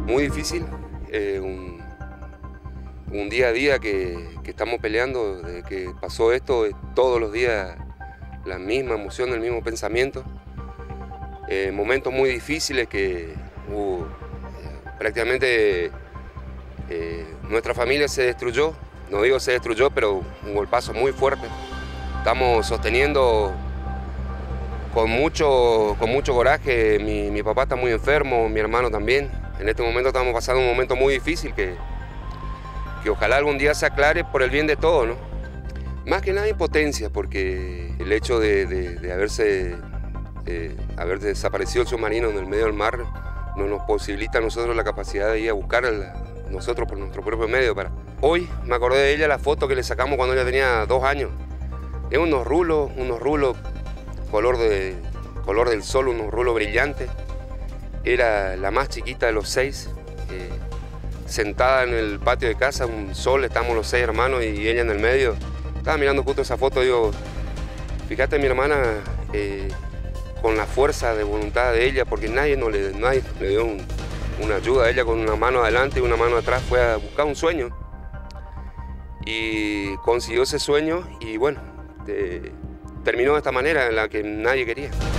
Muy difícil, un día a día que estamos peleando, desde que pasó esto, todos los días la misma emoción, el mismo pensamiento. Momentos muy difíciles que prácticamente nuestra familia se destruyó, no digo se destruyó, pero un golpazo muy fuerte. Estamos sosteniendo con mucho coraje. Mi papá está muy enfermo, mi hermano también. En este momento estamos pasando un momento muy difícil que ojalá algún día se aclare por el bien de todos, ¿no? Más que nada impotencia, porque el hecho de haber desaparecido el submarino en el medio del mar no nos posibilita a nosotros la capacidad de ir a buscarla nosotros por nuestro propio medio. Hoy me acordé de ella, la foto que le sacamos cuando ella tenía 2 años. Es unos rulos color del sol, unos rulos brillantes. Era la más chiquita de los 6, sentada en el patio de casa, un sol, estamos los 6 hermanos y ella en el medio. Estaba mirando justo esa foto, digo, fíjate mi hermana, con la fuerza de voluntad de ella, porque nadie le dio una ayuda a ella, con una mano adelante y una mano atrás, fue a buscar un sueño y consiguió ese sueño y bueno, terminó de esta manera en la que nadie quería.